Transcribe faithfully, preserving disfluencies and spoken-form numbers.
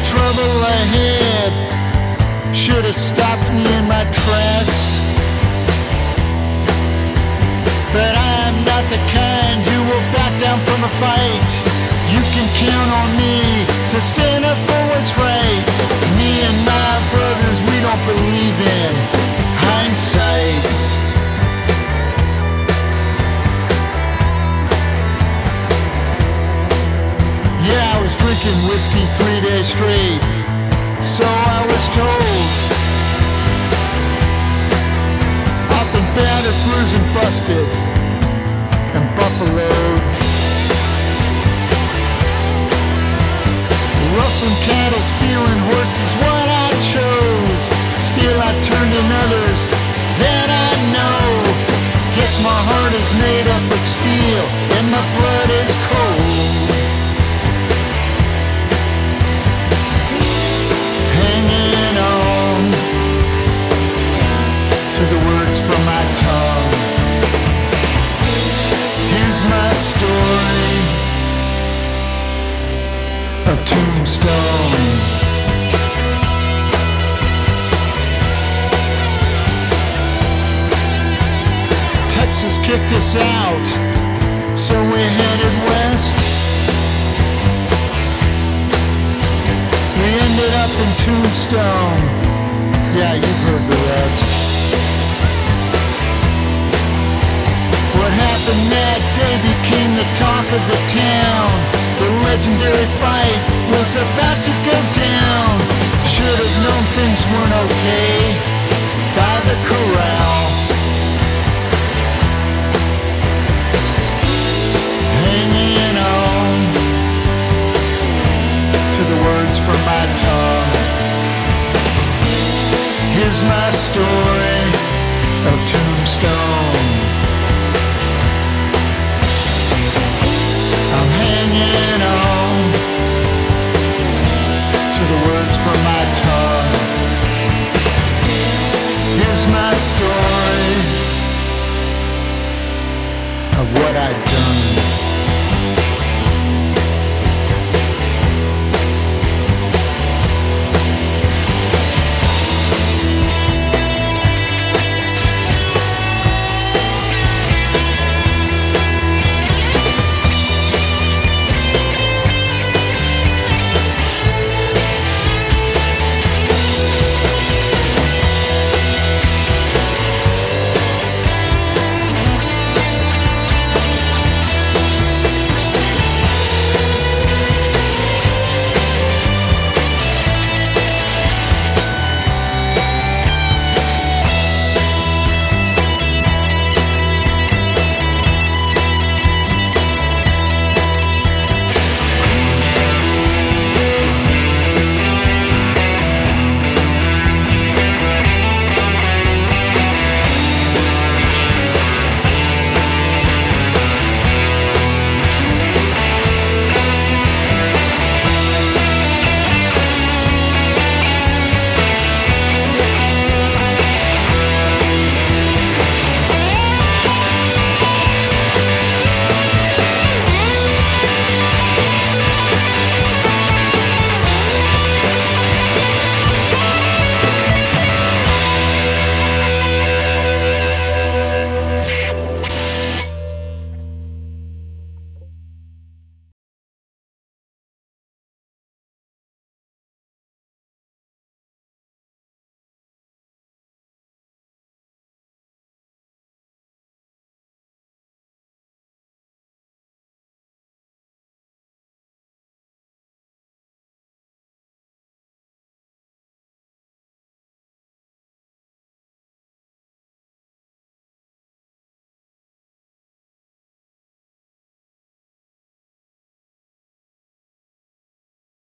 trouble ahead should have stopped me in my tracks. But I'm not the kind who will back down from a fight. You can count on me to stand up for what's right. Me and my brothers, we don't believe in hindsight. Yeah, I was drinking whiskey three days straight, so I was told. I've been battered, bruised, and busted, and buffaloed. Rustling cattle, stealing horses, what I chose. Still I turned in others that I know. Guess my heart is made up of steel, and my blood is cold. Hanging on to the words from my tongue. Here's my story of Tombstone. Texas kicked us out, so we headed west. We ended up in Tombstone. Yeah, you've heard the rest. What happened that day became the talk of the town. The legendary fight was about to go down. Should have known things weren't okay.